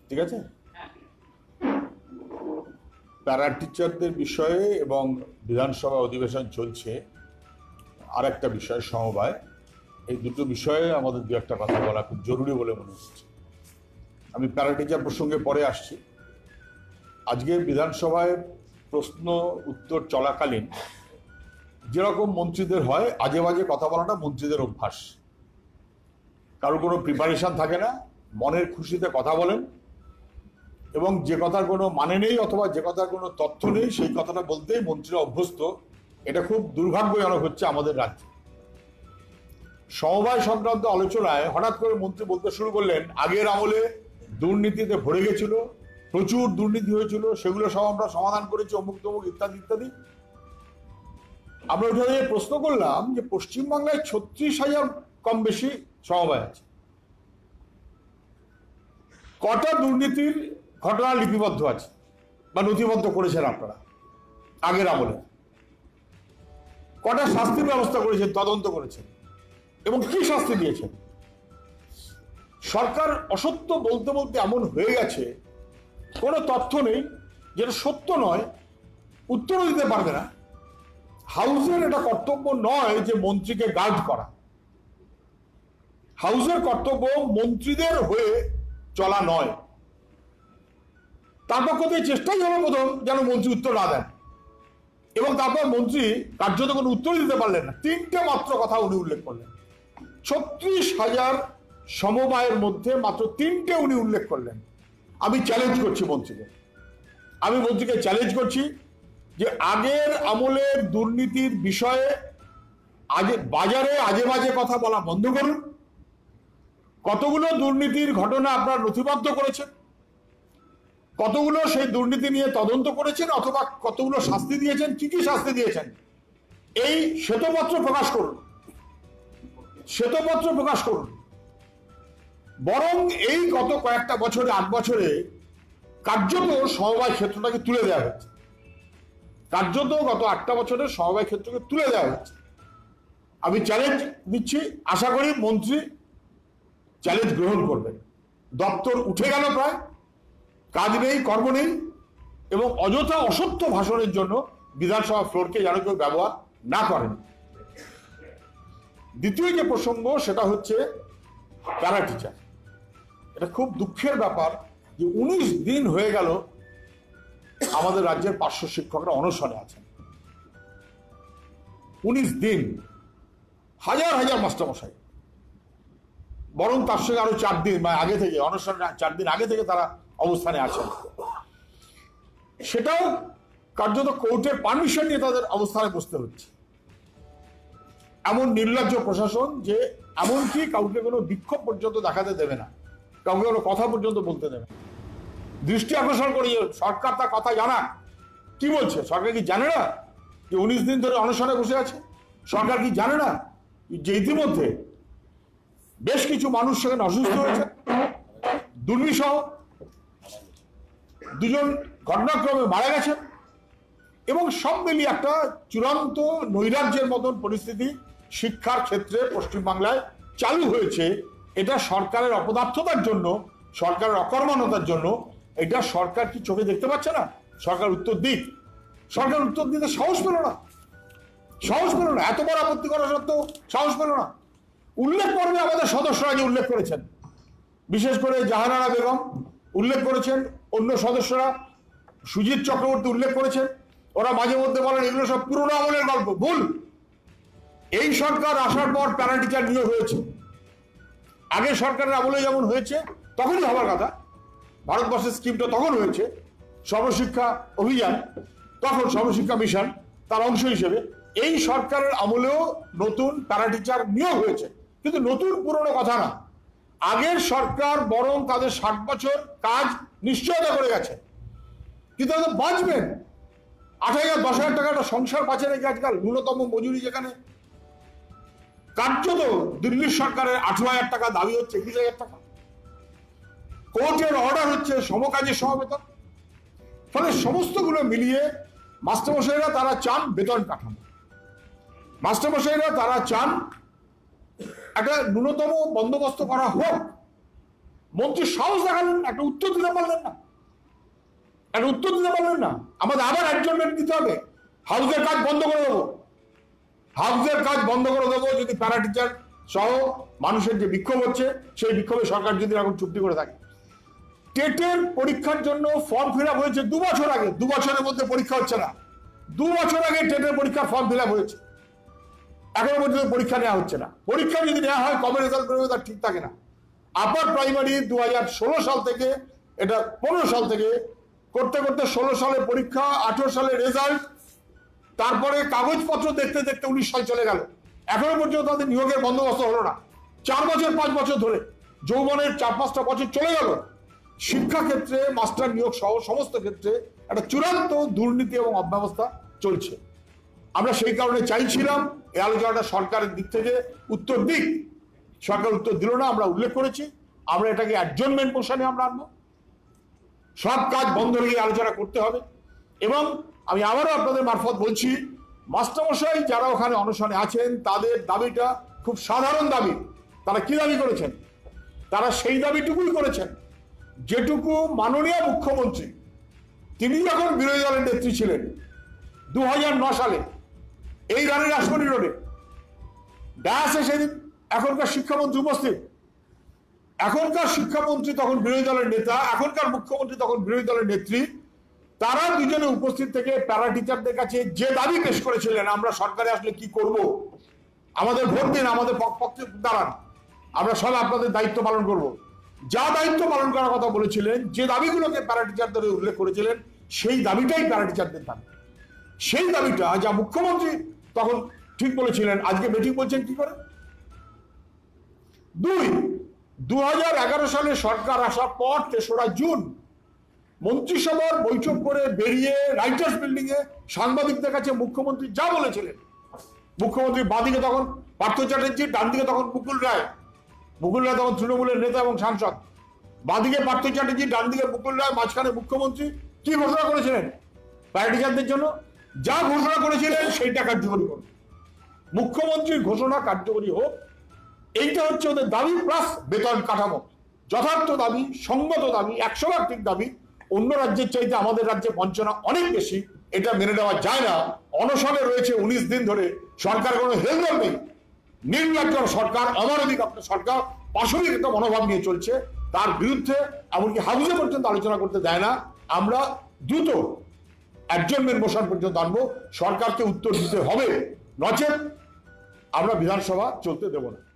ঠিক আছে? প্যারা টিচারদের বিষয়ে এবং বিধানসভা অধিবেশন চলছে, আর একটা বিষয় সমবায়, এই দুটো বিষয়ে আমাদের দু একটা কথা বলা খুব জরুরি বলে মনে হচ্ছে। আমি প্যারা টিচার প্রসঙ্গে পরে আসছি। আজকে বিধানসভায় প্রশ্ন উত্তর চলাকালীন যেরকম মন্ত্রীদের হয়, আজে বাজে কথা বলাটা মন্ত্রীদের অভ্যাস। কারোর কোনো প্রিপারেশন থাকে না, মনের খুশিতে কথা বলেন, এবং যে কথার কোনো মানে নেই অথবা যে কথার কোনো তথ্য নেই সেই কথাটা বলতেই মন্ত্রীরা অভ্যস্ত। এটা খুব দুর্ভাগ্যজনক হচ্ছে আমাদের রাজ্যে। সমবায় সংক্রান্ত আলোচনায় হঠাৎ করে মন্ত্রী বলতে শুরু করলেন, আগের আমলে দুর্নীতিতে ভরে গেছিল, প্রচুর দুর্নীতি হয়েছিল, সেগুলো সব আমরা সমাধান করেছি, অমুক তমুক ইত্যাদি ইত্যাদি। আমরা ওটা নিয়ে প্রশ্ন করলাম যে পশ্চিমবাংলায় 36,000 কম বেশি সমবায় আছে, কটা দুর্নীতির ঘটনা লিপিবদ্ধ আছে বা নথিবদ্ধ করেছেন আপনারা আগের আমলে? কটা শাস্তির ব্যবস্থা করেছেন, তদন্ত করেছেন, এবং কি শাস্তি দিয়েছেন? সরকার অসত্য বলতে বলতে এমন হয়ে গেছে, কোনো তথ্য নেই, যেটা সত্য নয় উত্তরও দিতে পারবে না। হাউসের এটা কর্তব্য নয় যে মন্ত্রীকে গার্ড করা। হাউসের কর্তব্য মন্ত্রীদের হয়ে চলা নয়। তার পক্ষ থেকে চেষ্টাই হলো প্রথম যেন মন্ত্রী উত্তর না দেন, এবং তারপর মন্ত্রী কার্যত কোনো উত্তর দিতে পারলেন না। তিনটে মাত্র কথা উনি উল্লেখ করলেন। 36,000 সমবায়ের মধ্যে মাত্র তিনটে উনি উল্লেখ করলেন। আমি চ্যালেঞ্জ করছি মন্ত্রীকে, আমি মন্ত্রীকে চ্যালেঞ্জ করছি যে আগের আমলের দুর্নীতির বিষয়ে বাজারে আজে বাজে কথা বলা বন্ধ করুন। কতগুলো দুর্নীতির ঘটনা আপনারা নথিবদ্ধ করেছেন, কতগুলো সেই দুর্নীতি নিয়ে তদন্ত করেছেন, অথবা কতগুলো শাস্তি দিয়েছেন, কি কি শাস্তি দিয়েছেন, এই শ্বেতপত্র প্রকাশ করুন, শ্বেতপত্র প্রকাশ করুন। বরং এই গত কয়েকটা বছরে, 8 বছরে কার্যত সমবায় ক্ষেত্রটাকে তুলে দেওয়া হচ্ছে। কার্যত গত 8টা বছরে সমবায় ক্ষেত্রকে তুলে দেওয়া হচ্ছে। আমি চ্যালেঞ্জ দিচ্ছি, আশা করি মন্ত্রী চ্যালেঞ্জ গ্রহণ করবেন। দপ্তর উঠে গেল, প্রায় কাজ নেই, কর্ম নেই, এবং অযথা অসত্য ভাষণের জন্য বিধানসভা ফ্লোরকে যেন কেউ ব্যবহার না করেন। দ্বিতীয় যে প্রসঙ্গ সেটা হচ্ছে প্যারা টিচার। এটা খুব দুঃখের ব্যাপার যে 19 দিন হয়ে গেল আমাদের রাজ্যের পার্শ্ব শিক্ষকরা অনশনে আছেন। 19 দিন, হাজার হাজার মাস্টারমশাই, বরং তার সঙ্গে আরো 4 দিন আগে থেকে অনশন, 4 দিন আগে থেকে তারা অবস্থানে আছেন। সেটাও কার্যত কোর্টের পারমিশন নিয়ে তাদের অবস্থানে বসতে হচ্ছে। এমন নির্লজ্জ প্রশাসন যে এমনকি কাউকে কোনো বিক্ষোভ পর্যন্ত দেখাতে দেবে না, কাউকে কোনো কথা পর্যন্ত বলতে দেবে না। দৃষ্টি আকর্ষণ করি, সরকার তার কথা জানা। কি বলছে সরকার? কি জানে না যে 19 দিন ধরে অনশনে বসে আছে? সরকার কি জানে না যে ইতিমধ্যে বেশ কিছু মানুষ সেখানে অসুস্থ হয়েছে, দুর্বিসহ 2 জন ঘটনাক্রমে মারা গেছেন, এবং সব মিলিয়ে একটা চূড়ান্ত নৈরাজ্যের মতন পরিস্থিতি শিক্ষার ক্ষেত্রে পশ্চিমবাংলায় চালু হয়েছে। এটা সরকারের অপদার্থতার জন্য, সরকারের অকর্মণ্যতার জন্য। এটা সরকার কি চোখে দেখতে পাচ্ছে না? সরকার উত্তর দিক। সরকার উত্তর দিতে সাহস পেল না, সাহস পেল না। এত বড় আপত্তি করা সত্ত্বেও সাহস পেল না। উল্লেখ করবে আমাদের সদস্যরা যে উল্লেখ করেছেন, বিশেষ করে জাহানারা বেগম উল্লেখ করেছেন, অন্য সদস্যরা, সুজিত চক্রবর্তী উল্লেখ করেছেন। ওরা মাঝে মধ্যে বলেন এগুলো সব পুরোনো আমলের গল্প। ভুল। এই সরকার আসার পর প্যারা টিচার নিয়োগ হয়েছে। আগে সরকারের আমলে যেমন হয়েছে তখনই হবার কথা, ভারতবর্ষের স্কিমটা তখন হয়েছে, সর্বশিক্ষা অভিযান, তখন সর্বশিক্ষা মিশন তার অংশ হিসেবে। এই সরকারের আমলেও নতুন প্যারা টিচার নিয়োগ হয়েছে, কিন্তু নতুন পুরনো কথা না। আগের সরকার বরং তাদের 60 বছর কাজ নিশ্চয়তা করে গেছে, কিন্তু তাদের বাঁচবেন। 8,000 10,000 টাকা একটা সংসার বাঁচে নাকি আজকাল? ন্যূনতম মজুরি যেখানে কার্যত দিল্লির সরকারের 18,000 টাকা দাবি হচ্ছে 21,000 টাকা। কোর্টের অর্ডার হচ্ছে সমকাজের সমবেতন। ফলে সমস্তগুলো মিলিয়ে মাস্টারমশাইরা তারা চান বেতন কাঠামো, মাস্টারমশাইরা তারা চান একটা ন্যূনতম বন্দোবস্ত করা হোক। মন্ত্রী সাহস দেখালেন, একটা উত্তর দিতে পারলেন না, একটা উত্তর দিতে পারলেন না। আমাদের আবার অ্যাডজর্নমেন্ট দিতে হবে, হাউসের কাজ বন্ধ করে দেবো, হাউসের কাজ বন্ধ করে দেবো যদি প্যারা টিচার সহ মানুষের যে বিক্ষোভ হচ্ছে সেই বিক্ষোভে সরকার যদি এখন চুক্তি করে থাকে। টেটের পরীক্ষার জন্য ফর্ম ফিল আপ হয়েছে 2 বছর আগে, 2 বছরের মধ্যে পরীক্ষা হচ্ছে না। 2 বছর আগে টেটের পরীক্ষার ফর্ম ফিল আপ হয়েছে, এখনো পর্যন্ত পরীক্ষা নেওয়া হচ্ছে না। পরীক্ষা যদি নেওয়া হয় কবে রেজাল্ট বেরোবে তার ঠিক থাকে না। আপার প্রাইমারি 2016 সাল থেকে, এটা 15 সাল থেকে করতে করতে 16 সালে পরীক্ষা, 18 সালে রেজাল্ট, তারপরে কাগজপত্র দেখতে দেখতে 19 সাল চলে গেল, এখনো পর্যন্ত তাদের নিয়োগের বন্দোবস্ত হলো না। 4 বছর 5 বছর ধরে যৌবনের 4-5টা বছর চলে গেল। শিক্ষাক্ষেত্রে মাস্টার নিয়োগ সহ সমস্ত ক্ষেত্রে একটা চূড়ান্ত দুর্নীতি এবং অব্যবস্থা চলছে। আমরা সেই কারণে চাইছিলাম এই আলোচনাটা সরকারের দিক থেকে উত্তর দিক, সরকার উত্তর দিল না। আমরা উল্লেখ করেছি আমরা এটাকে অ্যাডজর্নমেন্ট মোশনে আমরা আনবো, সব কাজ বন্ধ হয়ে আলোচনা করতে হবে। এবং আমি আবারও আপনাদের মারফত বলছি, মাস্টারমশাই যারা ওখানে অনশনে আছেন তাদের দাবিটা খুব সাধারণ দাবি। তারা কি দাবি করেছেন? তারা সেই দাবিটুকুই করেছেন যেটুকু মাননীয় মুখ্যমন্ত্রী, তিনি যখন বিরোধী দলের নেত্রী ছিলেন 2009 সালে এই রানী রাসমণি রোডে ডায়াসে, সেদিন এখনকার শিক্ষামন্ত্রী উপস্থিত, এখনকার শিক্ষামন্ত্রী তখন বিরোধী দলের নেতা, এখনকার মুখ্যমন্ত্রী তখন বিরোধী দলের নেত্রী, তারা দুজনে উপস্থিত থেকে প্যারা টিচারদের কাছে যে দাবি পেশ করেছিলেন, আমরা সরকারে আসলে কি করব, আমাদের ভোট দিন, আমাদের পক্ষে দাঁড়ান, আমরা সব আপনাদের দায়িত্ব পালন করব, যা দায়িত্ব পালন করার কথা বলেছিলেন, যে দাবিগুলোকে প্যারা টিচারদের উল্লেখ করেছিলেন, সেই দাবিটাই প্যারা টিচারদের দাবি। সেই দাবিটা যা মুখ্যমন্ত্রী তখন ঠিক বলেছিলেন, আজকে বেঠিক বলছেন কি করে? 2011 সালে সরকার আসার পর 3রা জুন মন্ত্রিসভার বৈঠক করে বেরিয়ে রাইটার্স বিল্ডিং এ সাংবাদিকদের কাছে মুখ্যমন্ত্রী যা বলেছিলেন, মুখ্যমন্ত্রী বাঁদিকে তখন পার্থ চ্যাটার্জি, ডান দিকে তখন মুকুল রায় তখন তৃণমূলের নেতা এবং সাংসদ, বাঁদিকে পার্থ চ্যাটার্জি, ডান দিকে মুকুল রায়, মাঝখানে মুখ্যমন্ত্রী কি ঘোষণা করেছিলেন? প্যারা টিচারদের জন্য যা ঘোষণা করেছিলেন সেইটা কার্যকরী করুন, মুখ্যমন্ত্রীর ঘোষণা কার্যকরী হোক, এইটা হচ্ছে ওদের দাবি। প্লাস বেতন কাঠামো যথার্থ দাবি, সঙ্গত দাবি, 100% ঠিক দাবি। অন্য রাজ্যের চাইতে আমাদের রাজ্যে বঞ্চনা অনেক বেশি, এটা মেনে নেওয়া যায় না। অনশনে রয়েছে 19 দিন ধরে, সরকার কোনো হেলদোল নেই, নির্লজ্জ সরকার, অমানবিক আপনার সরকার, পাশবিক একটা মনোভাব নিয়ে চলছে, তার বিরুদ্ধে এমনকি হাউসে পর্যন্ত আলোচনা করতে দেয় না। আমরা দ্রুত অ্যাডজর্নমেন্ট মোশন পর্যন্ত আনবো, সরকারকে উত্তর দিতে হবে, নচেত আমরা বিধানসভা চলতে দেব না।